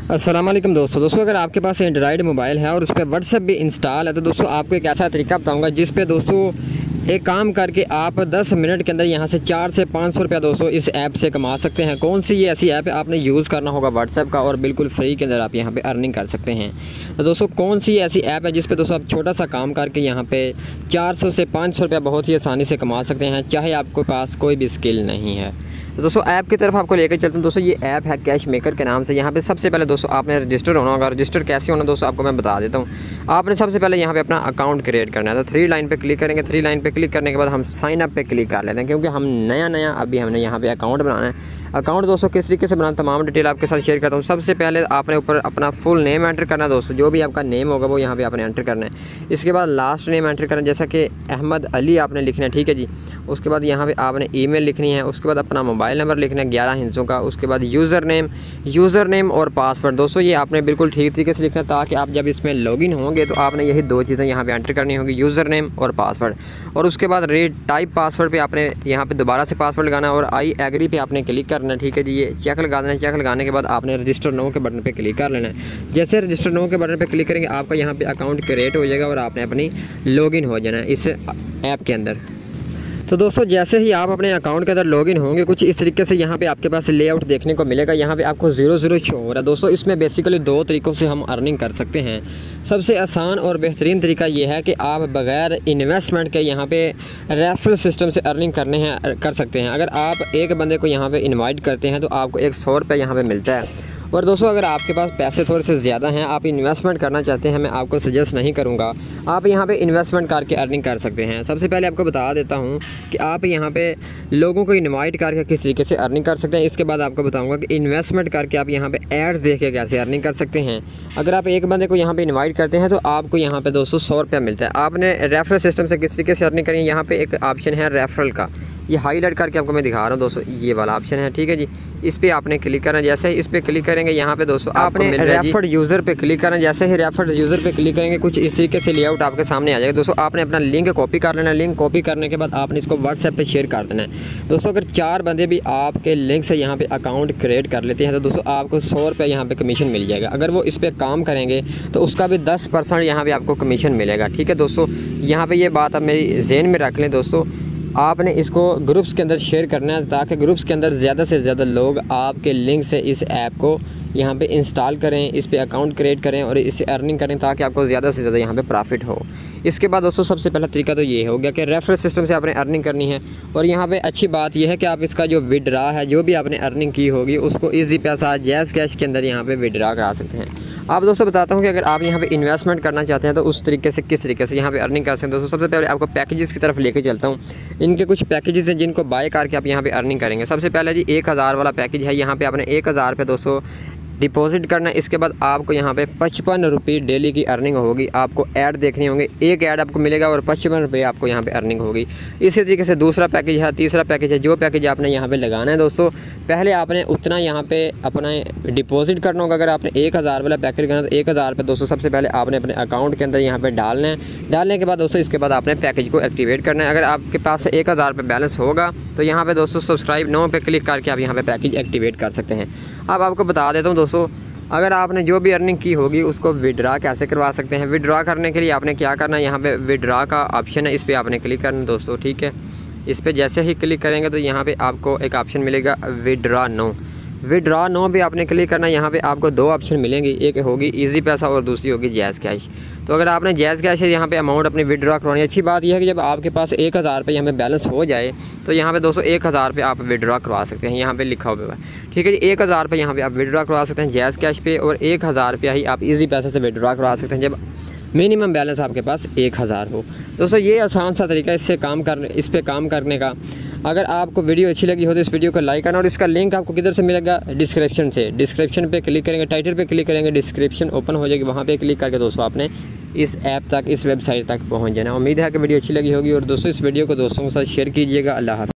अस्सलाम वालेकुम दोस्तों अगर आपके पास एंड्रॉयड मोबाइल है और उस पर व्हाट्सएप भी इंस्टॉल है तो दोस्तों आपको एक ऐसा तरीका बताऊंगा जिस पे दोस्तों एक काम करके आप 10 मिनट के अंदर यहाँ से 400 से 500 रुपया दोस्तों इस ऐप से कमा सकते हैं। कौन सी ये ऐसी ऐप है, आपने यूज़ करना होगा व्हाट्सएप का और बिल्कुल फ्री के अंदर आप यहाँ पे अर्निंग कर सकते हैं। तो दोस्तों कौन सी ऐसी ऐप है जिस पे दोस्तों आप छोटा सा काम करके यहाँ पे 400 से 500 रुपया बहुत ही आसानी से कमा सकते हैं, चाहे आपके पास कोई भी स्किल नहीं है। तो दोस्तों ऐप की तरफ आपको लेकर चलता हूँ। दोस्तों ये ऐप है कैश मेकर के नाम से। यहाँ पे सबसे पहले दोस्तों आपने रजिस्टर होना होगा। रजिस्टर कैसे होना दोस्तों आपको मैं बता देता हूँ। आपने सबसे पहले यहाँ पे अपना अकाउंट क्रिएट करना है। तो 3 लाइन पे क्लिक करेंगे। 3 लाइन पे क्लिक करने के बाद हम साइन अप पे क्लिक कर लेते हैं, क्योंकि हम नया अभी हमने यहाँ पे अकाउंट बनाना है। अकाउंट दोस्तों किस तरीके से बनाना तमाम डिटेल आपके साथ शेयर करता हूँ। सबसे पहले आपने ऊपर अपना फुल नेम एंटर करना है दोस्तों, जो भी आपका नेम होगा वो यहाँ पे आपने एंटर करना है। इसके बाद लास्ट नेम एंटर करना है, जैसा कि अहमद अली आपने लिखना है, ठीक है जी। उसके बाद यहाँ पे आपने ईमेल लिखनी है। उसके बाद अपना मोबाइल नंबर लिखना है 11 हिंसों का। उसके बाद यूज़र नेम और पासवर्ड दोस्तों ये आपने बिल्कुल ठीक तरीके से लिखना है, ताकि आप जब इसमें लॉगिन होंगे तो आपने यही 2 चीज़ें यहाँ पे एंटर करनी होगी, यूज़र नेम और पासवर्ड। और उसके बाद रीड टाइप पासवर्ड पे आपने यहाँ पे दोबारा से पासवर्ड लगाना है और आई एग्री पे आपने क्लिक करना है, ठीक है जी। ये चेक लगा देना है। चेक लगाने के बाद आपने रजिस्टर नो के बटन पे क्लिक कर लेना है। जैसे रजिस्टर नो के बटन पे क्लिक करेंगे आपका यहाँ पे अकाउंट क्रिएट हो जाएगा और आपने अपनी लॉगिन हो जाना है इस ऐप के अंदर। तो दोस्तों जैसे ही आप अपने अकाउंट के अंदर लॉगिन होंगे कुछ इस तरीके से यहाँ पे आपके पास लेआउट देखने को मिलेगा। यहाँ पे आपको 00 शो हो रहा है। दोस्तों इसमें बेसिकली 2 तरीक़ों से हम अर्निंग कर सकते हैं। सबसे आसान और बेहतरीन तरीका ये है कि आप बग़ैर इन्वेस्टमेंट के यहाँ पे रेफरल सिस्टम से अर्निंग कर सकते हैं। अगर आप एक बंदे को यहाँ पे इनवाइट करते हैं तो आपको 100 रुपये यहाँ पे मिलता है। और दोस्तों अगर आपके पास पैसे थोड़े से ज़्यादा हैं, आप इन्वेस्टमेंट करना चाहते हैं, मैं आपको सजेस्ट नहीं करूंगा। आप यहाँ पे इन्वेस्टमेंट करके अर्निंग कर सकते हैं। सबसे पहले आपको बता देता हूँ कि आप यहाँ पे लोगों को इनवाइट करके किस तरीके से अर्निंग कर सकते हैं। इसके बाद आपको बताऊँगा कि इन्वेस्टमेंट करके आप यहाँ पे एड्स देख के कैसे अर्निंग कर सकते हैं। अगर आप एक बंदे को यहाँ पर इन्वाइट करते हैं तो आपको यहाँ पर दोस्तों 100 रुपया मिलता है। आपने रेफरल सिस्टम से किस तरीके से अर्निंग करनी है, यहाँ पर एक ऑप्शन है रेफरल का, ये हाईलाइट करके आपको मैं दिखा रहा हूँ दोस्तों, ये वाला ऑप्शन है, ठीक है जी। इस पे आपने क्लिक करना। जैसे ही इस पे क्लिक करेंगे यहाँ पे दोस्तों आपने रेफर्ड यूज़र पे क्लिक करना। जैसे ही रेफर्ड यूज़र पे क्लिक करेंगे कुछ इस तरीके से लेआउट आपके सामने आ जाएगा। दोस्तों आपने अपना लिंक कॉपी कर लेना है। लिंक कॉपी करने के बाद आपने इसको व्हाट्सएप पे शेयर कर देना है। दोस्तों अगर 4 बंदे भी आपके लिंक से यहाँ पे अकाउंट क्रिएट कर लेते हैं तो दोस्तों आपको 100 रुपये यहाँ पे कमीशन मिल जाएगा। अगर वो इस पर काम करेंगे तो उसका भी 10% यहाँ पर आपको कमीशन मिलेगा, ठीक है दोस्तों। यहाँ पर ये बात आप मेरी ज़हन में रख लें दोस्तों। आपने इसको ग्रुप्स के अंदर शेयर करना है ताकि ग्रुप्स के अंदर ज़्यादा से ज़्यादा लोग आपके लिंक से इस ऐप को यहाँ पे इंस्टॉल करें, इस पे अकाउंट क्रिएट करें और इससे अर्निंग करें, ताकि आपको ज़्यादा से ज़्यादा यहाँ पे प्रॉफिट हो। इसके बाद दोस्तों सबसे पहला तरीका तो ये हो गया कि रेफरल सिस्टम से आपने अर्निंग करनी है। और यहाँ पे अच्छी बात यह है कि आप इसका जो विड्रा है, जो भी आपने अर्निंग की होगी उसको ईजी पैसा जैज़ कैश के अंदर यहाँ पर विड्रा करा सकते हैं। आप दोस्तों बताता हूँ कि अगर आप यहाँ पे इन्वेस्टमेंट करना चाहते हैं तो उस तरीके से किस तरीके से यहाँ पे अर्निंग कर सकते हैं। दोस्तों सबसे पहले आपको पैकेजेस की तरफ लेके चलता हूँ। इनके कुछ पैकेजेस हैं जिनको बाय करके आप यहाँ पे अर्निंग करेंगे। सबसे पहले जी 1000 वाला पैकेज है। यहाँ पे आपने 1000 रुपये दोस्तों डिपॉजिट करना है। इसके बाद आपको यहाँ पे 55 रुपये डेली की अर्निंग होगी। आपको ऐड देखने होंगे, एक ऐड आपको मिलेगा और 55 रुपये आपको यहाँ पे अर्निंग होगी। इसी तरीके से दूसरा पैकेज है, तीसरा पैकेज है। जो पैकेज आपने यहाँ पे लगाना है दोस्तों, पहले आपने उतना यहाँ पे अपना डिपॉजिट करना होगा। अगर आपने 1000 वाला पैकेज करना है तो 1000 रुपये दोस्तों सबसे पहले आपने अपने अकाउंट के अंदर यहाँ पे डालना है। डालने के बाद दोस्तों इसके बाद आपने पैकेज को एक्टिवेट करना है। अगर आपके पास 1000 रुपये बैलेंस होगा तो यहाँ पे दोस्तों सब्सक्राइब नो पे क्लिक करके आप यहाँ पे पैकेज एक्टिवेट कर सकते हैं। अब आपको बता देता हूँ दोस्तों, अगर आपने जो भी अर्निंग की होगी उसको विड्रा कैसे करवा सकते हैं। विड्रा करने के लिए आपने क्या करना है, यहाँ पे विड्रा का ऑप्शन है, इस पर आपने क्लिक करना है दोस्तों, ठीक है। इस पर जैसे ही क्लिक करेंगे तो यहाँ पे आपको एक ऑप्शन मिलेगा विड्रा नो। विड्रा नो भी आपने क्लिक करना है। यहाँ पे आपको 2 ऑप्शन मिलेंगी, एक होगी इजी पैसा और दूसरी होगी जैज़ कैश। तो अगर आपने जैज़ कैश से यहाँ पे अमाउंट अपनी विड्रा करवानी है, अच्छी बात यह है कि जब आपके पास 1000 रुपये यहाँ पे बैलेंस हो जाए तो यहाँ पे दोस्तों 1000 रुपये आप विड्रा करवा सकते हैं। यहाँ पे लिखा हुआ है, ठीक है जी। 1000 रुपये यहाँ पे आप विड्रा करवा सकते हैं जैज़ कैश पे और 1000 रुपया ही आप इजी पैसा से विड्रा करवा सकते हैं जब मिनिमम बैलेंस आपके पास 1000 हो। दोस्तों ये आसान सा तरीका इस पर काम करने का। अगर आपको वीडियो अच्छी लगी हो तो इस वीडियो को लाइक करना। और इसका लिंक आपको किधर से मिलेगा, डिस्क्रिप्शन से। डिस्क्रिप्शन पे क्लिक करेंगे, टाइटल पे क्लिक करेंगे, डिस्क्रिप्शन ओपन हो जाएगी, वहाँ पे क्लिक करके दोस्तों आपने इस ऐप तक, इस वेबसाइट तक पहुँच जाना। उम्मीद है कि वीडियो अच्छी लगी होगी और दोस्तों इस वीडियो को दोस्तों के साथ शेयर कीजिएगा। अल्लाह हाफ़िज़।